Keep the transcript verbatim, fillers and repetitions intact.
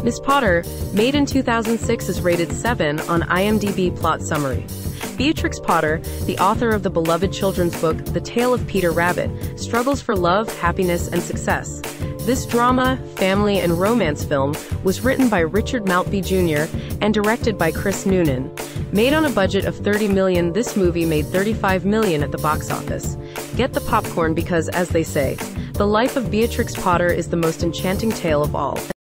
Miss Potter, made in two thousand six, is rated seven on I M D B. Plot summary. Beatrix Potter, the author of the beloved children's book The Tale of Peter Rabbit, struggles for love, happiness, and success. This drama, family, and romance film was written by Richard Maltby Junior and directed by Chris Noonan. Made on a budget of thirty million dollars, this movie made thirty-five million dollars at the box office. Get the popcorn because, as they say, the life of Beatrix Potter is the most enchanting tale of all.